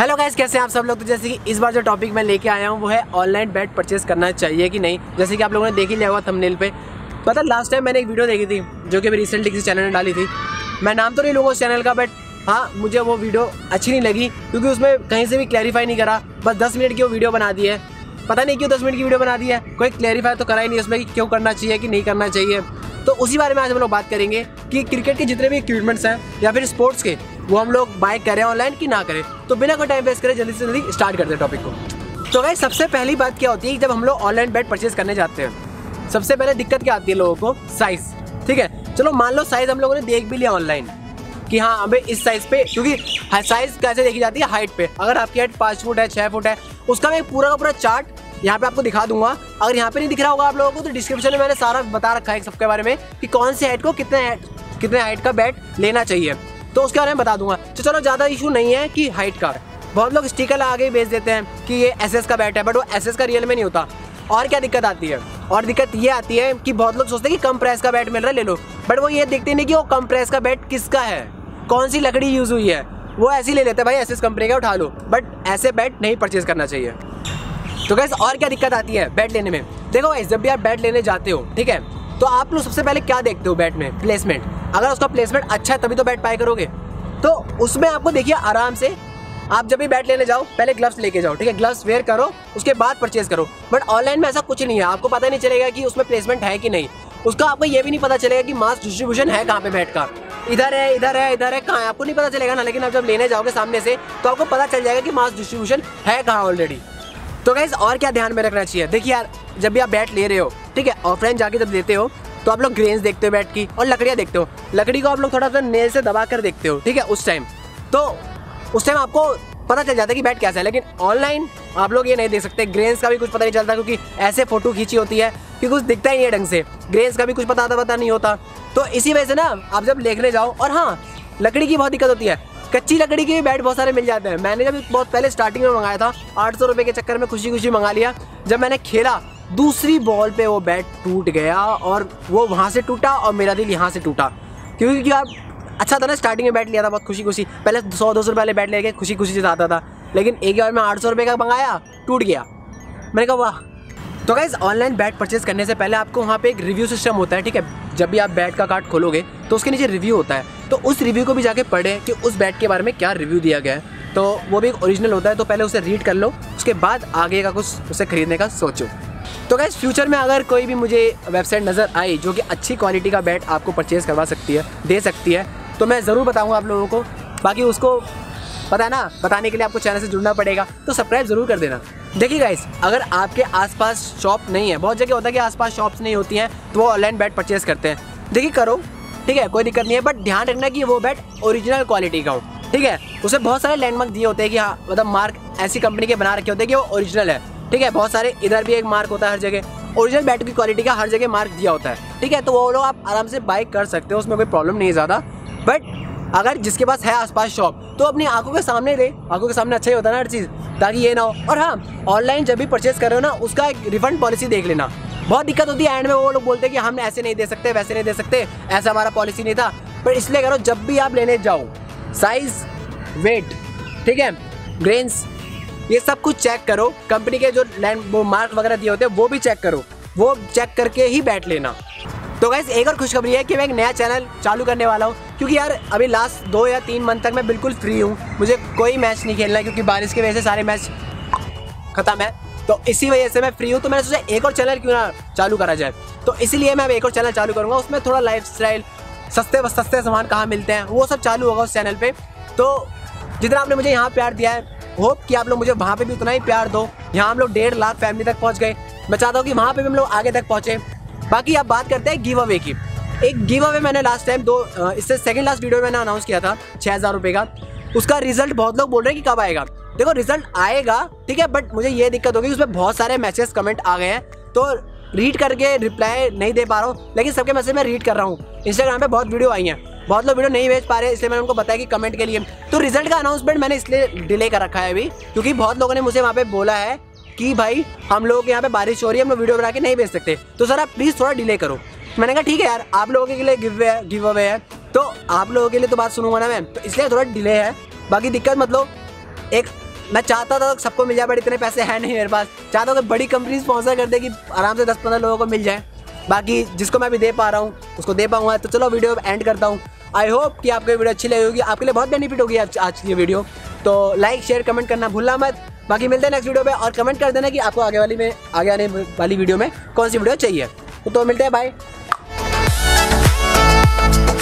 Hello guys, कैसे हैं आप सब लोग। तो जैसे कि इस बार जो टॉपिक मैं लेके आया हूँ वो है ऑनलाइन बैट परचेस करना चाहिए कि नहीं। जैसे कि आप लोगों ने देख ही लिया होगा थंबनेल पे। पता लास्ट टाइम मैंने एक वीडियो देखी थी जो कि अभी रिसेंटली किसी चैनल ने डाली थी। मैं नाम तो नहीं लूँगा उस चैनल का, बट हाँ मुझे वो वीडियो अच्छी नहीं लगी क्योंकि उसमें कहीं से भी क्लैरिफाई नहीं करा। बस 10 मिनट की वो वीडियो बना दी है। पता नहीं क्यों 10 मिनट की वीडियो बना दी है, कोई क्लैरिफाई तो करा ही नहीं उसमें कि क्यों करना चाहिए कि नहीं करना चाहिए। तो उसी बारे में आज हम लोग बात करेंगे कि क्रिकेट के जितने भी इक्विपमेंट्स हैं या फिर स्पोर्ट्स के, वो हम लोग बाय करें ऑनलाइन कि ना करें। तो बिना कोई टाइम वेस्ट करें जल्दी से जल्दी स्टार्ट करते हैं टॉपिक को। तो गाइस, सबसे पहली बात क्या होती है जब हम लोग ऑनलाइन बैट परचेज करने जाते हैं, सबसे पहले दिक्कत क्या आती है लोगों को, साइज़। ठीक है, चलो मान लो साइज़ हम लोगों ने देख भी लिया ऑनलाइन कि हाँ हमें इस साइज़ पे, क्योंकि साइज़ कैसे देखी जाती है, हाइट पे। अगर आपकी हाइट 5 फुट है, 6 फुट है, उसका मैं पूरा का पूरा चार्ट यहाँ पे आपको दिखा दूंगा। अगर यहाँ पे नहीं दिख रहा होगा आप लोगों को तो डिस्क्रिप्शन में मैंने सारा बता रखा है सबके बारे में कि कौन से हाइट को कितने हाइट का बैट लेना चाहिए, तो उसके बारे में बता दूंगा। तो चलो ज़्यादा इशू नहीं है कि हाइट का। बहुत लोग स्टिकर आगे बेच देते हैं कि ये एसएस का बैट है, बट वो एसएस का रियल में नहीं होता। और क्या दिक्कत आती है, और दिक्कत ये आती है कि बहुत लोग सोचते हैं कि कम प्राइस का बैट मिल रहा है ले लो, बट वो ये देखते नहीं कि वो कम प्राइस का बैट किसका है, कौन सी लकड़ी यूज़ हुई है। वो ऐसे ही ले लेते हैं, भाई एसएस कंपनी का उठा लो, बट ऐसे बैट नहीं परचेज करना चाहिए। तो गाइस, और क्या दिक्कत आती है बैट लेने में। देखो गाइस, जब भी आप बैट लेने जाते हो, ठीक है, तो आप लोग सबसे पहले क्या देखते हो बैट में, प्लेसमेंट। अगर उसका प्लेसमेंट अच्छा है तभी तो बैट बाय करोगे। तो उसमें आपको देखिए आराम से, आप जब भी बैट लेने जाओ पहले ग्लव्स लेके जाओ, ठीक है, ग्लव्स वेयर करो, उसके बाद परचेज करो। बट ऑनलाइन में ऐसा कुछ नहीं है, आपको पता नहीं चलेगा कि उसमें प्लेसमेंट है कि नहीं। उसका आपको ये भी नहीं पता चलेगा कि मास डिस्ट्रीब्यूशन है कहाँ पे बैट का, इधर है इधर है इधर है, कहाँ है, आपको नहीं पता चलेगा ना। लेकिन आप जब लेने जाओगे सामने से तो आपको पता चल जाएगा कि मास डिस्ट्रीब्यूशन है कहाँ ऑलरेडी। तो गाइस, और क्या ध्यान में रखना चाहिए, देखिए यार, जब भी आप बैट ले रहे हो, ठीक है, ऑफलाइन जाके जब लेते हो तो आप लोग ग्रेन्स देखते हो बैट की, और लकड़ियाँ देखते हो। लकड़ी को आप लोग थोड़ा सा नेल से दबा कर देखते हो, ठीक है, उस टाइम आपको पता चल जाता है कि बैट कैसा है। लेकिन ऑनलाइन आप लोग ये नहीं देख सकते, ग्रेन्स का भी कुछ पता नहीं चलता क्योंकि ऐसे फोटो खींची होती है कि कुछ दिखता ही नहीं है ढंग से, ग्रेन्स का भी कुछ पता नहीं होता। तो इसी वजह से ना आप जब देखने जाओ, और हाँ लकड़ी की बहुत दिक्कत होती है, कच्ची लकड़ी के भी बैट बहुत सारे मिल जाते हैं। मैंने जब बहुत पहले स्टार्टिंग में मंगाया था 800 रुपये के चक्कर में खुशी मंगा लिया। जब मैंने खेला दूसरी बॉल पे वो बैट टूट गया, और वो वहाँ से टूटा और मेरा दिल यहाँ से टूटा, क्योंकि यार अच्छा था ना, स्टार्टिंग में बैट लिया था बहुत खुशी, पहले 100-200 रुपये वाले बैट लेके खुशी से जाता था। लेकिन एक बार मैं 800 रुपये का मंगाया, टूट गया। मैंने कहा वाह। तो गाइस, ऑनलाइन बैट परचेज करने से पहले आपको वहाँ पे एक रिव्यू सिस्टम होता है, ठीक है। जब भी आप बैट का कार्ड खोलोगे तो उसके नीचे रिव्यू होता है, तो उस रिव्यू को भी जाके पढ़ें कि उस बैट के बारे में क्या रिव्यू दिया गया है। तो वो भी एक ओरिजिनल होता है, तो पहले उसे रीड कर लो, उसके बाद आगे का कुछ उसे खरीदने का सोचो। तो गाइस, फ्यूचर में अगर कोई भी मुझे वेबसाइट नज़र आई जो कि अच्छी क्वालिटी का बैट आपको परचेज़ करवा सकती है, दे सकती है, तो मैं ज़रूर बताऊँगा आप लोगों को। बाकी उसको पता है ना, बताने के लिए आपको चैनल से जुड़ना पड़ेगा, तो सब्सक्राइब ज़रूर कर देना। देखिए गाइस, अगर आपके आसपास शॉप नहीं है, बहुत जगह होता है कि आसपास शॉप्स नहीं होती हैं, तो वो ऑनलाइन बैट परचेज़ करते हैं। देखिए करो, ठीक है, कोई दिक्कत नहीं है, बट ध्यान रखना कि वो बैट ओरिजिनल क्वालिटी का हो, ठीक है। उसे बहुत सारे लैंडमार्क दिए होते हैं कि हाँ, मतलब मार्क ऐसी कंपनी के बना रखे होते हैं कि वो ओरिजिनल है, ठीक है। बहुत सारे इधर भी एक मार्क होता है, हर जगह ओरिजिनल बैट की क्वालिटी का हर जगह मार्क दिया होता है, ठीक है। तो वो लोग आप आराम से बाय कर सकते हो, उसमें कोई प्रॉब्लम नहीं है ज़्यादा। बट अगर जिसके पास है आसपास शॉप, तो अपनी आंखों के सामने ले, आंखों के सामने अच्छा ही होता है ना हर चीज़, ताकि ये ना हो। और हाँ, ऑनलाइन जब भी परचेज कर रहे हो ना, उसका एक रिफंड पॉलिसी देख लेना। बहुत दिक्कत होती है एंड में, वो लोग बोलते हैं कि हम ऐसे नहीं दे सकते, वैसे नहीं दे सकते, ऐसा हमारा पॉलिसी नहीं था। पर इसलिए करो, जब भी आप लेने जाओ, साइज़, वेट, ठीक है, ग्रेन्स, ये सब कुछ चेक करो। कंपनी के जो वो मार्क वगैरह दिए होते हैं वो भी चेक करो, वो चेक करके ही बैट लेना। तो गाइस, एक और खुशखबरी है कि मैं एक नया चैनल चालू करने वाला हूँ, क्योंकि यार अभी लास्ट 2 या 3 मंथ तक मैं बिल्कुल फ्री हूँ, मुझे कोई मैच नहीं खेलना है क्योंकि बारिश की वजह से सारे मैच ख़त्म है। तो इसी वजह से मैं फ्री हूँ, तो मैंने सोचा एक और चैनल क्यों ना चालू करा जाए। तो इसीलिए मैं अब एक और चैनल चालू करूँगा, उसमें थोड़ा लाइफस्टाइल, सस्ते सामान कहाँ मिलते हैं, वो सब चालू होगा उस चैनल पर। तो जितना आपने मुझे यहाँ प्यार दिया है, होप कि आप लोग मुझे वहाँ पे भी उतना ही प्यार दो। यहाँ हम लोग 1.5 लाख फैमिली तक पहुँच गए, मैं चाहता हूँ कि वहाँ पे भी हम लोग आगे तक पहुँचे। बाकी आप बात करते हैं गिव अवे की। एक गिव अवे मैंने लास्ट टाइम इससे सेकंड लास्ट वीडियो में मैंने अनाउंस किया था 6000 रुपये का। उसका रिजल्ट बहुत लोग बोल रहे हैं कि कब आएगा। देखो रिजल्ट आएगा, ठीक है, बट मुझे ये दिक्कत होगी उसमें बहुत सारे मैसेज कमेंट आ गए हैं, तो रीड करके रिप्लाई नहीं दे पा रहा हूँ। लेकिन सबके मैसेज मैं रीड कर रहा हूँ। इंस्टाग्राम पे बहुत वीडियो आई हैं, बहुत लोग वीडियो नहीं भेज पा रहे, इसलिए मैंने उनको बताया कि कमेंट के लिए। तो रिजल्ट का अनाउंसमेंट मैंने इसलिए डिले कर रखा है अभी, क्योंकि बहुत लोगों ने मुझे वहाँ पे बोला है कि भाई हम लोगों के यहाँ पे बारिश हो रही है, हम लोग वीडियो बना के नहीं भेज सकते, तो सर आप प्लीज़ थोड़ा डिले करो। मैंने कहा ठीक है यार, आप लोगों के लिए गिव अवे है, तो आप लोगों के लिए तो बात सुनूंगा ना मैं, तो इसलिए थोड़ा डिले है। बाकी दिक्कत मतलब एक मैं चाहता था सबको मिल जाए, बट इतने पैसे हैं नहीं मेरे पास। चाहता हूँ कि बड़ी कंपनी स्पॉन्सर कर दे कि आराम से 10-15 लोगों को मिल जाए। बाकी जिसको मैं भी दे पा रहा हूँ उसको दे पाऊँगा। तो चलो वीडियो एंड करता हूँ। आई होप कि आपको वीडियो अच्छी लगी होगी, आपके लिए बहुत बेनिफिट होगी आज की ये वीडियो। तो लाइक शेयर कमेंट करना भूलना मत। बाकी मिलते हैं नेक्स्ट वीडियो पे, और कमेंट कर देना कि आपको आगे आने वाली वीडियो में कौन सी वीडियो चाहिए। तो मिलते हैं, बाय।